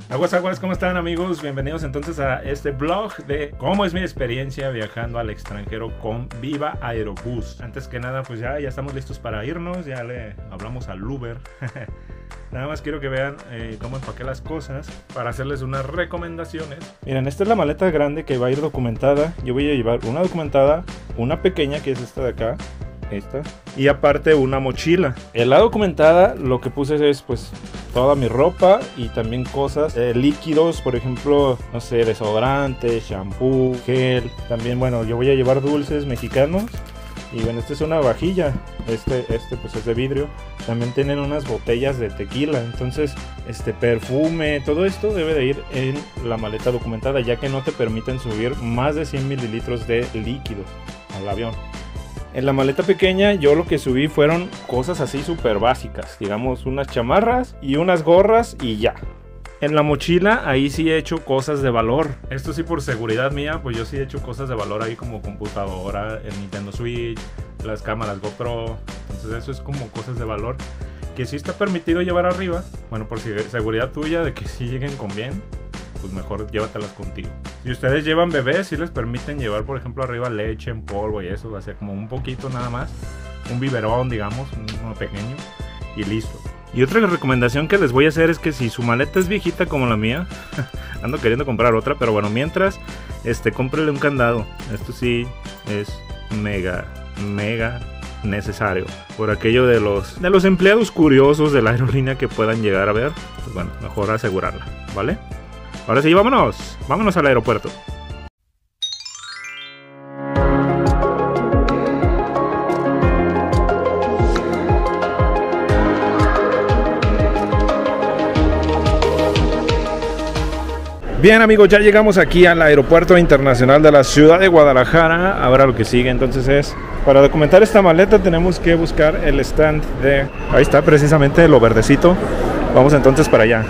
Aguas, aguas, ¿cómo están amigos? Bienvenidos entonces a este vlog de cómo es mi experiencia viajando al extranjero con Viva Aerobús. Antes que nada, pues ya estamos listos para irnos, ya le hablamos al Uber. Nada más quiero que vean cómo empaqué las cosas para hacerles unas recomendaciones. Miren, esta es la maleta grande que va a ir documentada. Yo voy a llevar una documentada, una pequeña que es esta de acá. Esta, y aparte una mochila. En la documentada lo que puse es pues toda mi ropa y también cosas líquidos, por ejemplo, no sé, desodorante, shampoo, gel. También, bueno, yo voy a llevar dulces mexicanos. Y bueno, esta es una vajilla, este pues es de vidrio. También tienen unas botellas de tequila, entonces perfume, todo esto debe de ir en la maleta documentada, ya que no te permiten subir más de 100 mililitros de líquido al avión. En la maleta pequeña yo lo que subí fueron cosas así súper básicas, digamos unas chamarras y unas gorras y ya. En la mochila ahí sí he hecho cosas de valor. Esto sí por seguridad mía, pues yo sí he hecho cosas de valor ahí como computadora, el Nintendo Switch, las cámaras GoPro. Entonces eso es como cosas de valor que sí está permitido llevar arriba. Bueno, por seguridad tuya de que sí lleguen con bien, pues mejor llévatelas contigo. Si ustedes llevan bebés, sí les permiten llevar, por ejemplo, arriba leche en polvo y eso, o sea, como un poquito nada más, un biberón, digamos, uno pequeño, y listo. Y otra recomendación que les voy a hacer es que si su maleta es viejita como la mía, ando queriendo comprar otra, pero bueno, mientras, cómprele un candado. Esto sí es mega necesario, por aquello de los empleados curiosos de la aerolínea que puedan llegar a ver, pues bueno, mejor asegurarla, ¿vale? Ahora sí, vámonos al aeropuerto. Bien amigos, ya llegamos aquí al aeropuerto internacional de la ciudad de Guadalajara. Ahora lo que sigue entonces es, para documentar esta maleta tenemos que buscar el stand de... Ahí está precisamente lo verdecito. Vamos entonces para allá.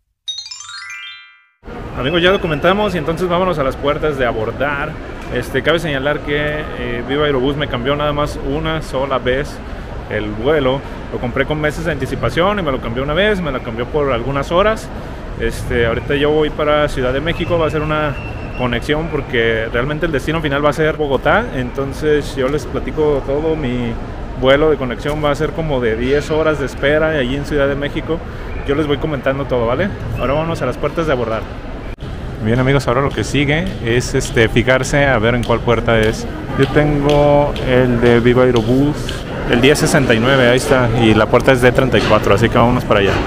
Amigos, ya documentamos y entonces vámonos a las puertas de abordar. Cabe señalar que Viva Aerobús me cambió nada más una sola vez el vuelo. Lo compré con meses de anticipación y me lo cambió una vez, me lo cambió por algunas horas. Ahorita yo voy para Ciudad de México, va a ser una conexión porque realmente el destino final va a ser Bogotá. Entonces yo les platico todo, mi vuelo de conexión va a ser como de 10 horas de espera allí en Ciudad de México. Yo les voy comentando todo, ¿vale? Ahora vamos a las puertas de abordar. Bien amigos, ahora lo que sigue es fijarse a ver en cuál puerta es. Yo tengo el de Viva Aerobús, el 1069, ahí está, y la puerta es D34, así que vámonos para allá.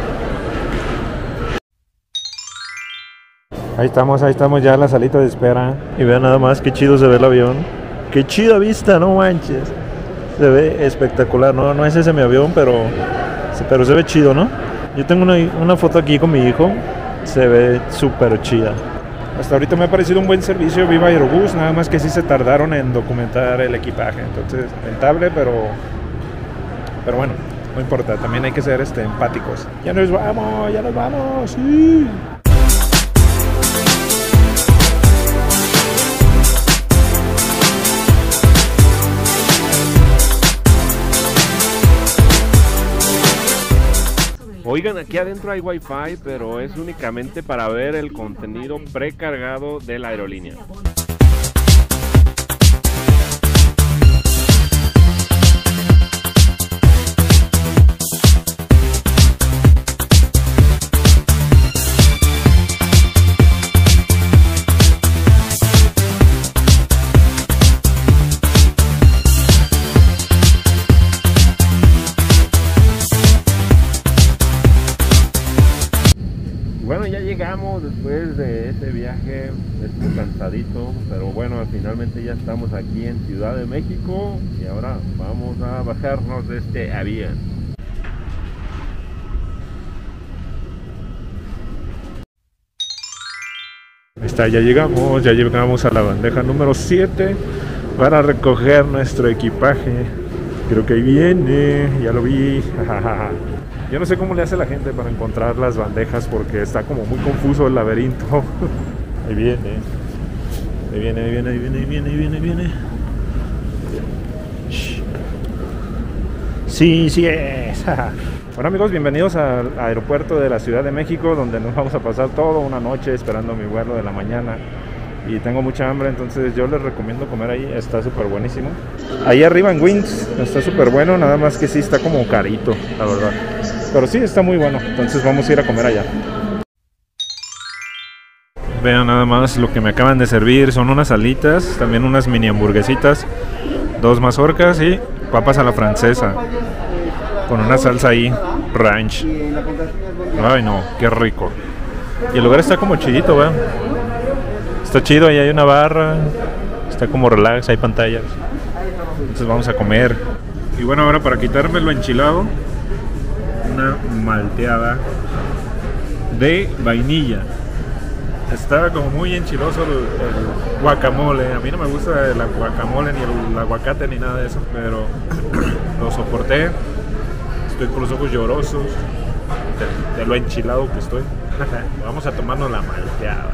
Ahí estamos ya en la salita de espera. Y vean nada más qué chido se ve el avión. Qué chida vista, no manches. Se ve espectacular, no es ese mi avión, pero se ve chido, ¿no? Yo tengo una foto aquí con mi hijo. Se ve súper chida. Hasta ahorita me ha parecido un buen servicio Viva Aerobús, nada más que sí se tardaron en documentar el equipaje. Entonces, lamentable, pero bueno, no importa, también hay que ser empáticos. Ya nos vamos, sí. Oigan, aquí adentro hay Wi-Fi, pero es únicamente para ver el contenido precargado de la aerolínea. Bueno, ya llegamos después de ese viaje, estuvo cansadito, pero bueno, finalmente ya estamos aquí en Ciudad de México y ahora vamos a bajarnos de este avión. Ahí está, ya llegamos a la bandeja número 7 para recoger nuestro equipaje. Creo que ahí viene, ya lo vi. Yo no sé cómo le hace la gente para encontrar las bandejas porque está como muy confuso el laberinto. Ahí viene. Ahí viene. Sí es. Bueno amigos, bienvenidos al aeropuerto de la Ciudad de México, donde nos vamos a pasar toda una noche esperando mi vuelo de la mañana. Y tengo mucha hambre, entonces yo les recomiendo comer ahí, está súper buenísimo. Ahí arriba en Wings está súper bueno, nada más que sí está como carito, la verdad. Pero sí está muy bueno, entonces vamos a ir a comer allá. Vean nada más lo que me acaban de servir, son unas alitas, también unas mini hamburguesitas, 2 mazorcas y papas a la francesa. Con una salsa ahí, ranch. Ay no, qué rico. Y el lugar está como chidito, vean. Está chido, ahí hay una barra. Está como relax, hay pantallas. Entonces vamos a comer. Y bueno, ahora para quitarme lo enchilado, una malteada de vainilla. Está como muy enchiloso el guacamole. A mí no me gusta el guacamole ni el aguacate ni nada de eso, pero lo soporté. Estoy con los ojos llorosos de lo enchilado que estoy. Vamos a tomarnos la malteada.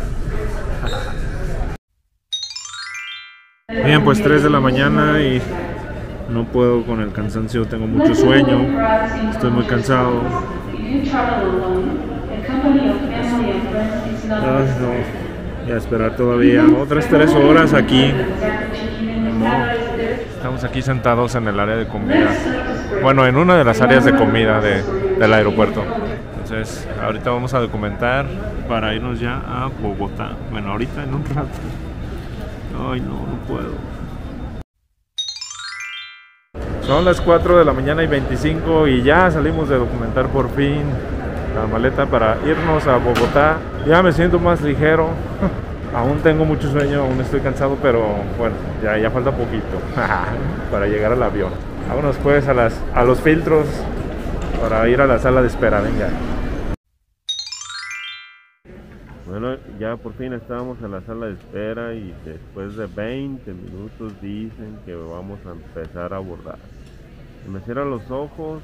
Bien, pues 3 de la mañana y no puedo con el cansancio, tengo mucho sueño, estoy muy cansado. Ay, no. Y a esperar todavía otras 3 horas aquí. No. Estamos aquí sentados en el área de comida. Bueno, en una de las áreas de comida del aeropuerto. Entonces, ahorita vamos a documentar para irnos ya a Bogotá. Bueno, ahorita en un rato. Ay, no puedo. Son las 4 de la mañana y 25 y ya salimos de documentar por fin la maleta para irnos a Bogotá. Ya me siento más ligero. Aún tengo mucho sueño, aún estoy cansado, pero bueno, ya falta poquito para llegar al avión. Vámonos pues a los filtros para ir a la sala de espera, venga. Bueno, ya por fin estábamos en la sala de espera y después de 20 minutos dicen que vamos a empezar a abordar. Se me cierran los ojos,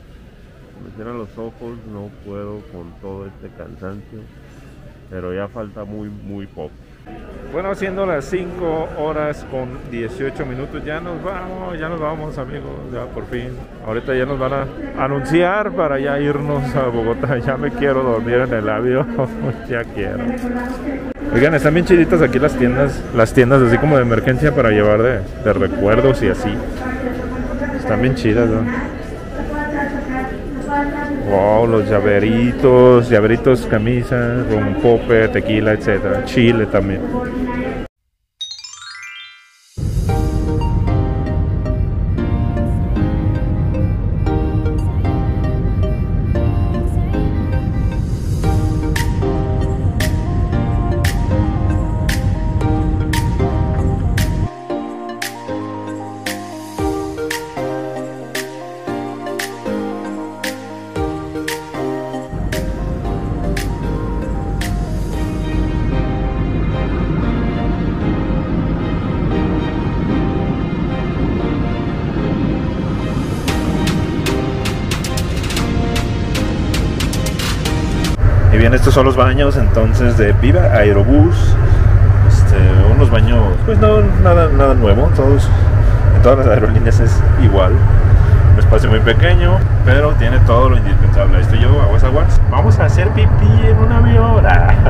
no puedo con todo este cansancio, pero ya falta muy poco. Bueno, siendo las 5 horas con 18 minutos, ya nos vamos amigos, ya por fin. Ahorita ya nos van a anunciar para ya irnos a Bogotá, ya me quiero dormir en el avión, ya quiero. Oigan, están bien chiditas aquí las tiendas así como de emergencia para llevar de recuerdos y así. Están bien chidas, ¿no? Wow, los llaveritos, camisas, rompope, tequila, etcétera. Chile también. Y bien, estos son los baños entonces de Viva Aerobús. Unos baños, pues no, nada nuevo, en todas las aerolíneas es igual. Un espacio muy pequeño, pero tiene todo lo indispensable. Estoy yo, aguas. Vamos a hacer pipí en un avión.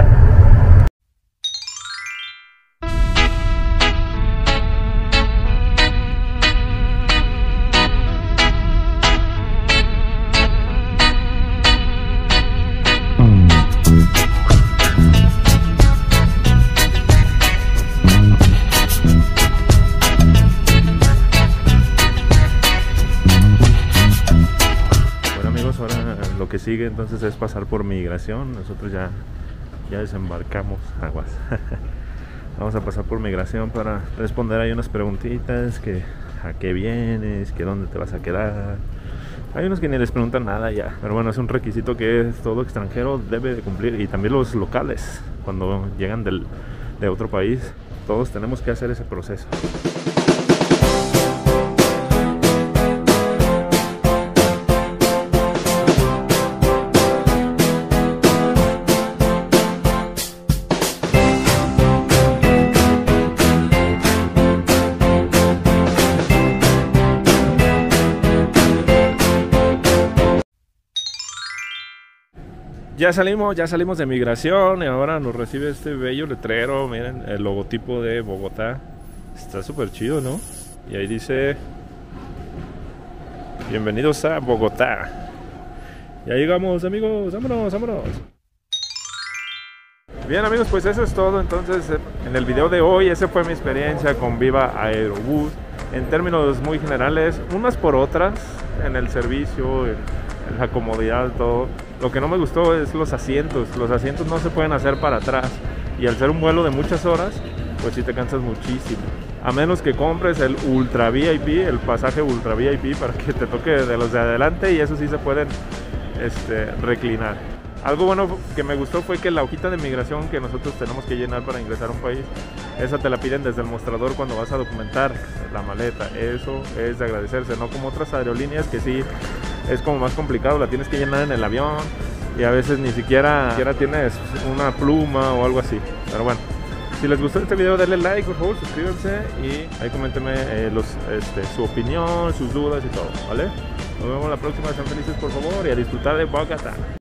Lo que sigue entonces es pasar por migración. Nosotros ya desembarcamos, aguas. Vamos a pasar por migración para responder ahí unas preguntitas, que a qué vienes, que dónde te vas a quedar. Hay unos que ni les preguntan nada ya, pero bueno, es un requisito que todo extranjero debe de cumplir, y también los locales cuando llegan de otro país. Todos tenemos que hacer ese proceso. Ya salimos de migración y ahora nos recibe este bello letrero. Miren, el logotipo de Bogotá. Está súper chido, ¿no? Y ahí dice: bienvenidos a Bogotá. Ya llegamos, amigos, vámonos. Bien, amigos, pues eso es todo. Entonces, en el video de hoy, esa fue mi experiencia con Viva Aerobús. En términos muy generales, unas por otras, en el servicio, en la comodidad, todo. Lo que no me gustó es los asientos. Los asientos no se pueden hacer para atrás. Y al ser un vuelo de muchas horas, pues sí te cansas muchísimo. A menos que compres el Ultra VIP, el pasaje Ultra VIP, para que te toque de los de adelante, y eso sí se pueden reclinar. Algo bueno que me gustó fue que la hojita de migración que nosotros tenemos que llenar para ingresar a un país, esa te la piden desde el mostrador cuando vas a documentar la maleta. Eso es de agradecerse, no como otras aerolíneas que sí es como más complicado, la tienes que llenar en el avión y a veces ni siquiera tienes una pluma o algo así. Pero bueno, si les gustó este video, denle like, por favor, suscríbanse y ahí coméntenme su opinión, sus dudas y todo, ¿vale? Nos vemos la próxima, sean felices por favor y a disfrutar de Bogotá.